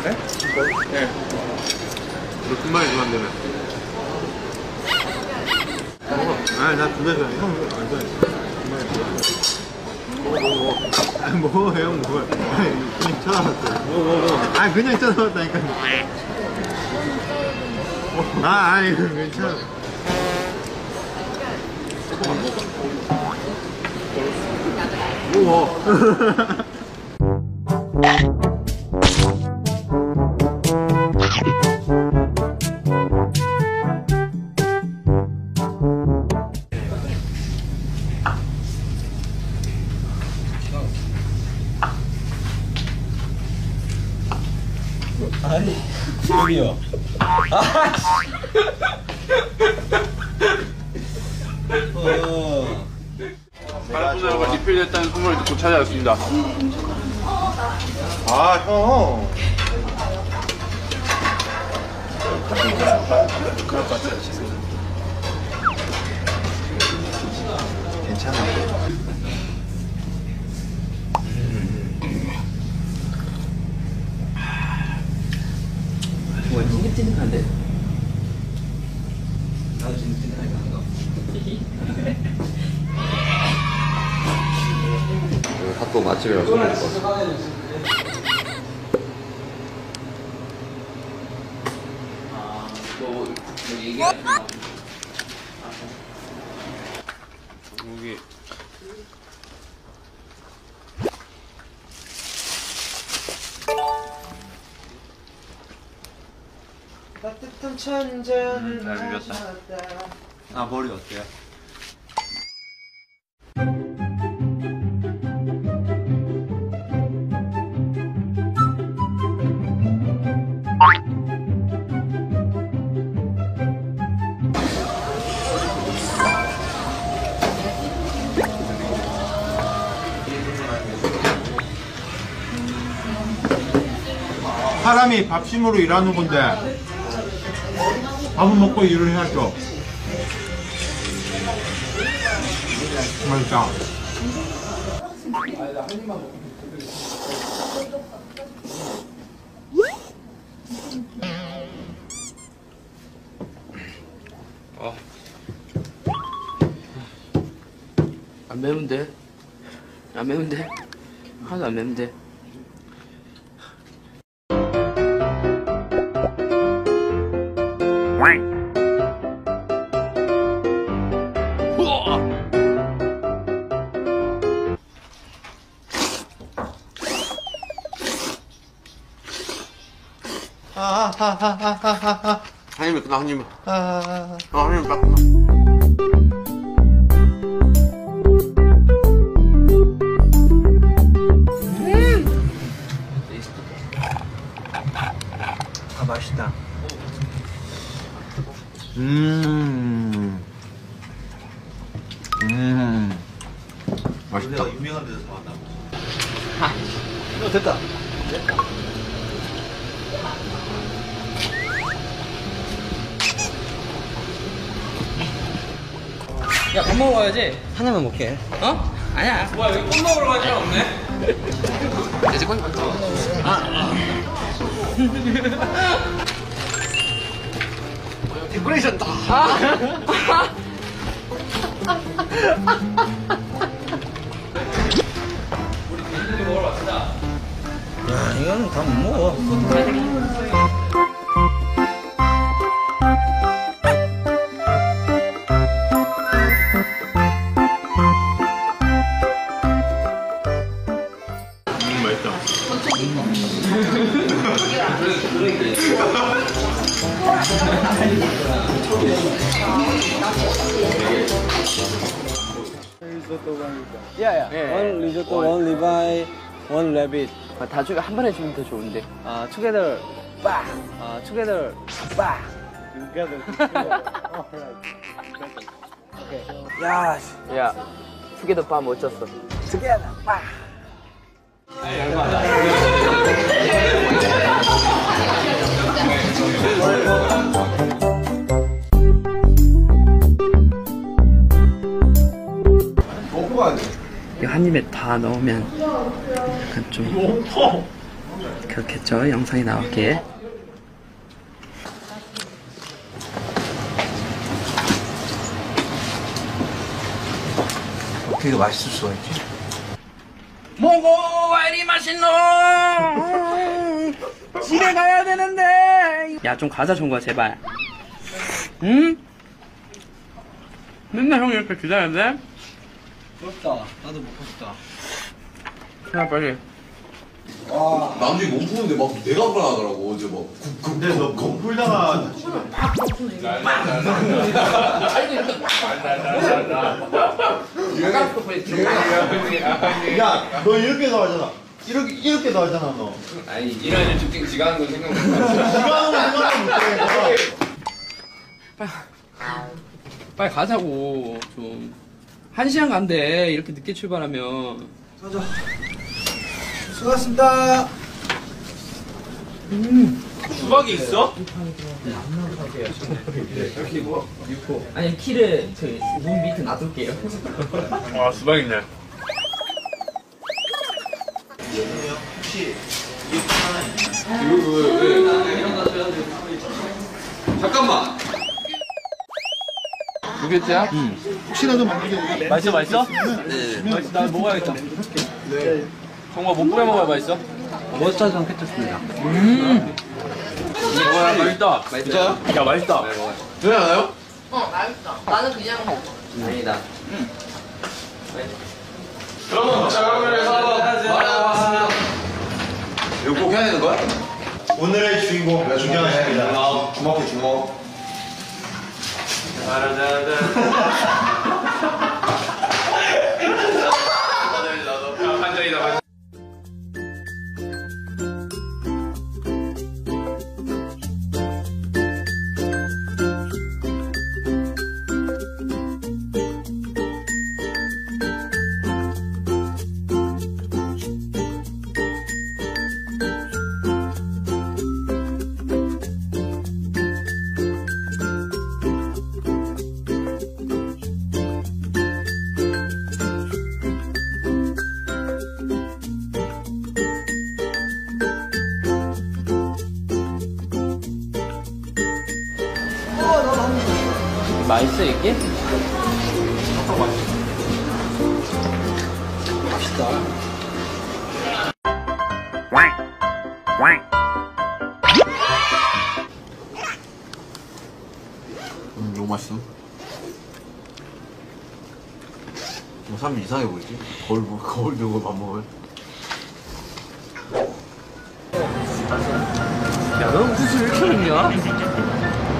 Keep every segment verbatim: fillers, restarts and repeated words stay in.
그래? 네. 너 금방에 좋아한다며. 아니 나 두개 좋아해. 형 안 좋아해. 금방에 좋아해. 먹어 먹어. 아니 먹어 형 먹어. 아니 그냥 쳐다봤어. 먹어 먹어. 아니 그냥 쳐다봤다니까. 아 아니 괜찮아. 먹어. 아니, 여기요. 아, 어. 발포자가 리필됐다는 소문을 듣고 찾아왔습니다. 아 형. 그럴 것 같아요, 지금. 괜찮아. 뭐 찐득찐득한데? 나도 찐득찐득하게 한 거. 핫도그 맛집이라고 소문일 것 같아. 아, 뭐, 뭐 얘기하지 마. 여기 따뜻한 천장을 잘 비볐다. 아, 머리 어때요? 사람이 밥심으로 일하는 건데 밥은 먹고 일을 해야죠. 맛있다. 어. 안 매운데? 안 매운데? 하나도 안 매운데? 아하하하하하. 한 입에 끝나 한 입에. 아. 어, 한 입에 딱 끝나. 아, 맛있다. 음. 음. 맛있다. 내가 유명한 데서 사왔다고. 어, 됐다. 야, 밥 먹으러 가야지. 하나만 먹게. 어? 아니야. 뭐야 여기 꽃 먹으러 갈 사람 없네? 돼지 건. 데코레이션 다. 야, 이거는 다 못 먹어. 음, 맛있다. Yeah, yeah. Yeah. One risotto, one Levi, one rabbit. 아, 다 중에 한 번에 주면 더 좋은데. Uh, together, bang. Uh, together, bang. Together. All right. Okay. Yes. 야, 투게더 밥 멋졌어. Together, bang. 이거 한 입에 다 넣으면 약간 좀 그렇겠죠. 영상이 나올게. 어떻게 이거 맛있을 수가 있지? 뭐고 왜 이리 맛있노? 집에 가야 되는데. 야, 좀 가자 정구야 제발. 응? 맨날 형이 이렇게 기다려야 돼? 부럽다. 나도 먹고 싶다. 야 빨리. 남들이 몸 푸는데 막 내가 불안하더라고 어제 막 근데 너 몸풀다가 야, 너 이렇게도 하잖아. 이렇게 이렇게도 하잖아, 너. 아니 이런 집중 지가 하는 건 생각 못 네가 하는 거 생각도 못해. 빨리 가자고 좀. 한 시간 간대 이렇게 늦게 출발하면. 수고하셨습니다. 수박이 있어? 아니 키를 저기 눈 밑에 놔둘게요. 아 수박 있네. 잠깐만 두 개째야? 혹시라도 만약에 맛있어 맛있어? 네. 맛있어. 나 먹어야겠다. 네. 정말 못 뿌려 먹어야 맛있어? 머스타드랑 케첩입니다. 음. 이거야 맛있다. 진짜요? 야 맛있다. 되지 않아요? 어, 맛있어. 나는 그냥 먹어. 아니다. 그러면 자 그러면 말해봐 이거 꼭 해야 되는 거야? 오늘의 주인공 중경하십니다. 주먹해 주먹 반전이다. 맛있어 이게? 음 너무 맛있어 뭐 사람이 이상해 보이지? 거울 보 거울 들고 밥 먹을 야, 너 무슨 술 이렇게 먹냐?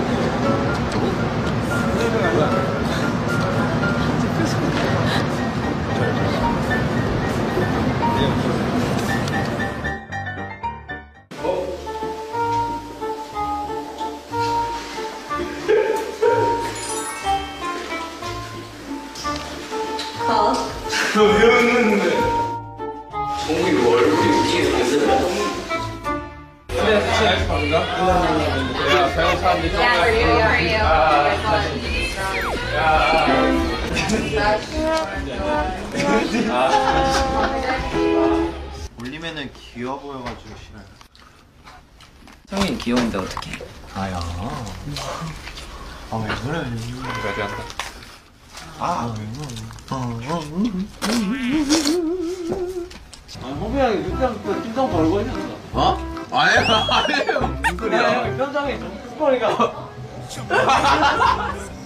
너 배웠는데. 정국이 뭐 얼굴이 웃기게 생겼어. 근데 진짜 아이스 파인가? 야, 배운 사람들이 좀. Yeah, for you, yeah, for you. 올리면은 귀여워 보여가지고 싫어요. 성인 귀여운데 어떡해? 아야. 아, 왜 그래? 잘 되었다. 아, 왜 그래? 어, 어, 음. 아, 호비 형이 그때부터 팀장 걸고 있었어. 어? 아니에요 아니에요 무슨 소리야 현장에 좀 스포니까.